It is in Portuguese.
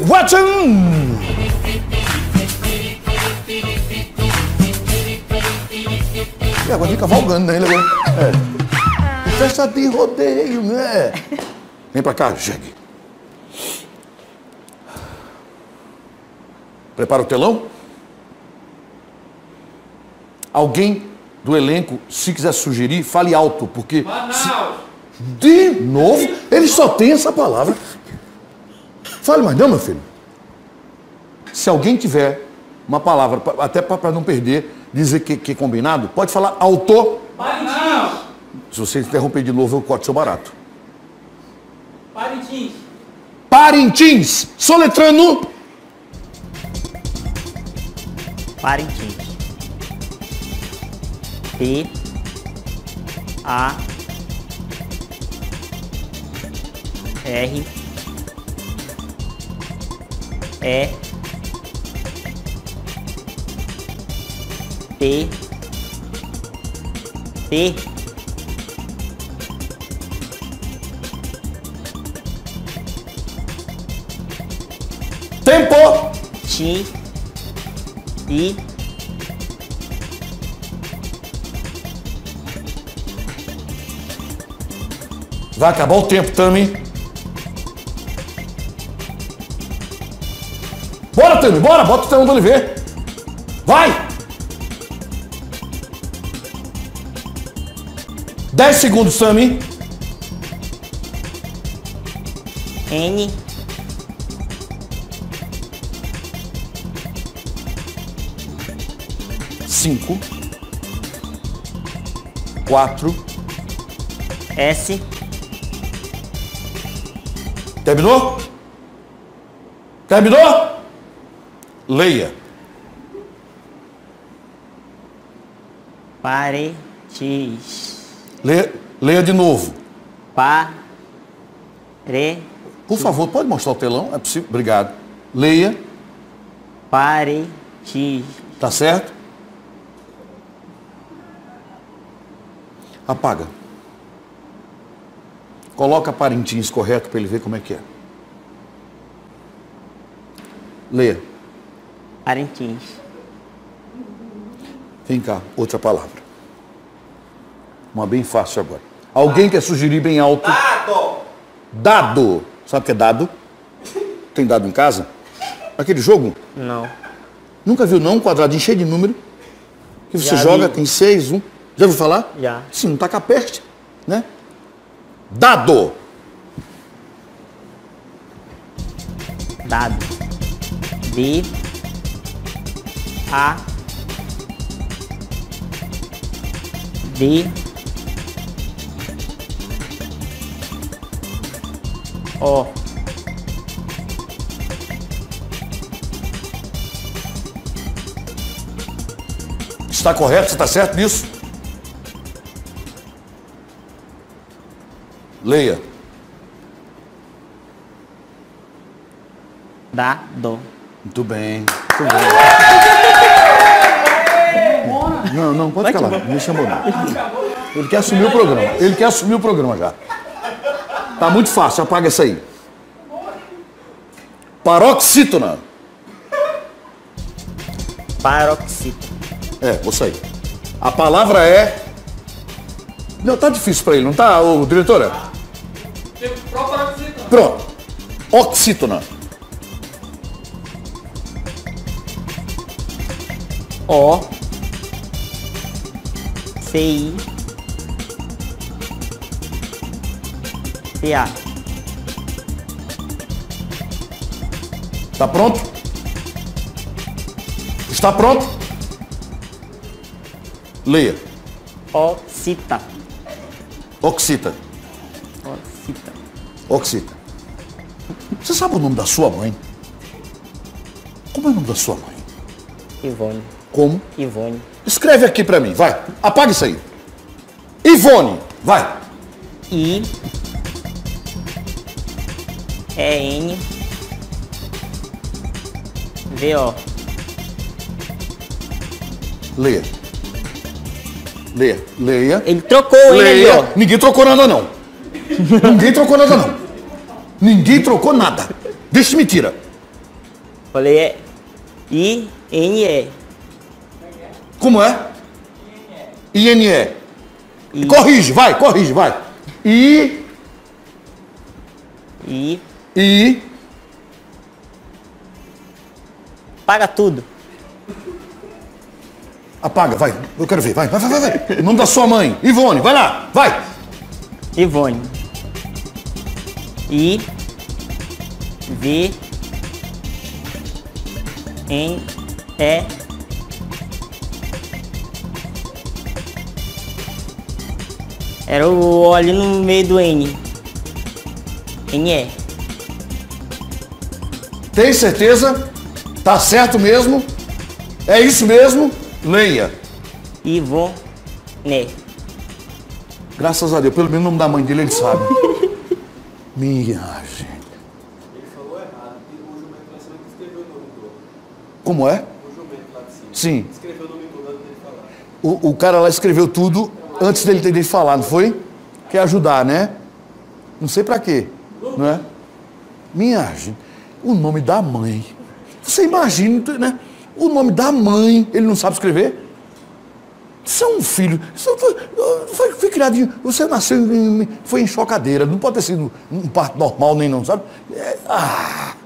Watson! E agora fica cavalgando, né? É. Festa de rodeio, né? Vem pra cá, chegue. Prepara o telão. Alguém do elenco, se quiser sugerir, fale alto, porque... De novo, ele só tem essa palavra. Fale mais não, meu filho. Se alguém tiver uma palavra, até para não perder, dizer que é combinado, pode falar autor. Parintins. Se você interromper de novo, eu corto seu barato. Parintins. Parintins. Soletrando. Parintins. P A R E T T Tempo. T I Vai acabar o tempo, Tami. Bora, Tami, bora, bota o telão do Oliver. Vai! 10 segundos, Tami. N 5 4 S Terminou? Terminou? Leia. Parintins. Leia de novo. Por favor, pode mostrar o telão? É possível? Obrigado. Leia. Parintins. Tá certo? Apaga. Coloca Parintins correto para ele ver como é que é. Leia. Parintins. Vem cá, outra palavra. Uma bem fácil agora. Alguém quer sugerir bem alto? Dado. Dado. Sabe o que é dado? Tem dado em casa? Aquele jogo? Não. Nunca viu não? Um quadradinho cheio de número. Que você Já joga, vi. tem 6, 1. Já ouviu falar? Já. Sim, não tá com a peste, né? Dado. Dado. D A D O Está correto? Você está certo nisso? Leia. Dado. Muito bem. Muito bem. Não, pode ficar lá. Não me chamou não. Ele quer assumir o programa. Ele quer assumir o programa já. Tá muito fácil, apaga essa aí. Paroxítona. Paroxítona. Vou sair. A palavra é... Não, tá difícil pra ele, não tá, ô, diretora? Pronto. Oxítona. O C I C A. Tá pronto? Está pronto? Leia. Oxita. Oxita. Oxita. Oxita. Você sabe o nome da sua mãe? Como é o nome da sua mãe? Ivone. Como? Ivone. Escreve aqui pra mim, vai. Apaga isso aí. Ivone, vai. I E N V O. Leia. Leia. Leia. Ele trocou, hein, ali, ó. Leia. Ninguém trocou nada, não. Ninguém trocou nada, não. Ninguém trocou nada. Deixa de mentira. Falei é I-N-E. Como é? INE. I. Corrige, vai. I. Paga tudo. Apaga, vai. Eu quero ver, vai. O nome da sua mãe. Ivone, vai lá, vai. Ivone. I. V. N. E. Era o ali no meio do N. N-E. Tem certeza? Tá certo mesmo? É isso mesmo? Leia. Ivone. Graças a Deus, pelo menos o nome da mãe dele ele sabe. Minha gente. Ele falou errado. O jumento lá em cima que escreveu o nome todo. Como é? O jumento lá de cima. Sim. Escreveu o nome todo antes dele falar. O cara lá escreveu tudo antes dele ter falar, não foi? Quer ajudar, né? Não sei pra quê, não é? Minha gente, o nome da mãe. Você imagina, né? O nome da mãe, ele não sabe escrever? Você é um filho, você foi criado, você nasceu, foi em chocadeira, não pode ter sido um parto normal nem não, sabe?